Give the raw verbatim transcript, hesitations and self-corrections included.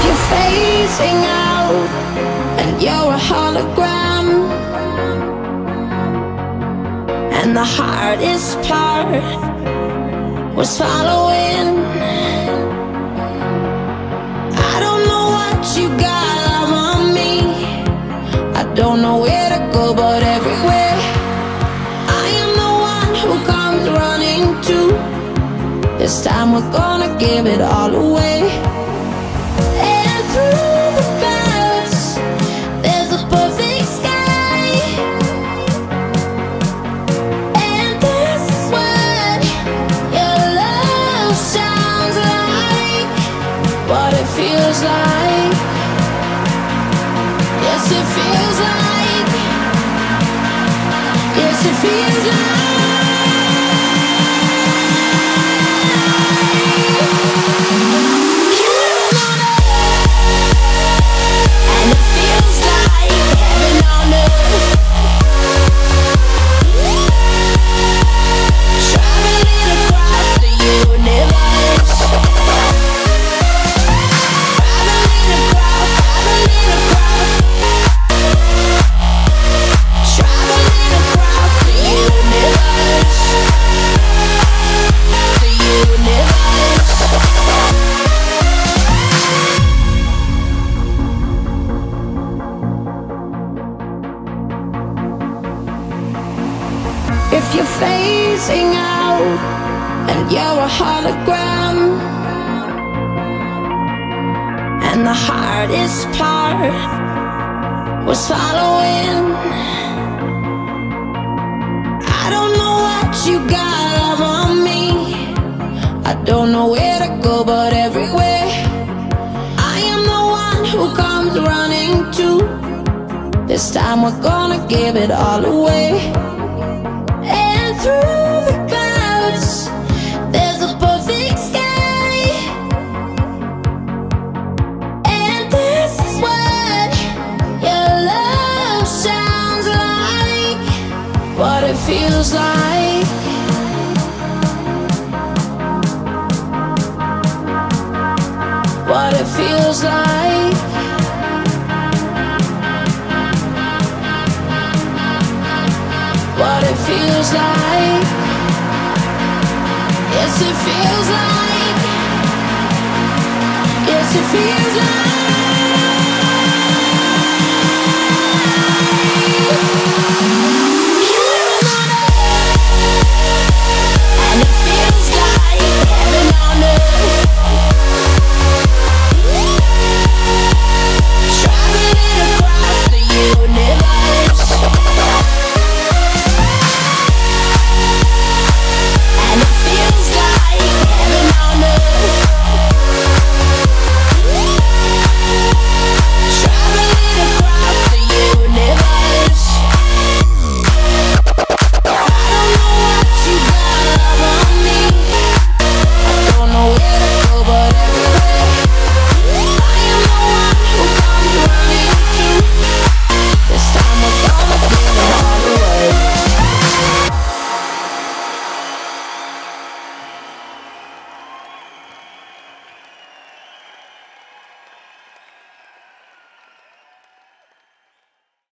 you're phasing out and you're a hologram, and the hardest part was following. I don't know what you got on me, I don't know where to go, but everywhere I am the one who comes running to. This time we're gonna give it all away. And through the clouds there's a perfect sky, and this is what your love sounds like, what it feels like. Yes, it feels like. Yes, it feels like. If you're phasing out and you're a hologram, and the hardest part was following. I don't know what you got on me, I don't know where to go, but everywhere I am the one who comes running to. This time we're gonna give it all away. And through the clouds there's a perfect sky, and this is what your love sounds like, what it feels like. What it feels like. What it feels like. Yes, it feels like. Yes, it feels like.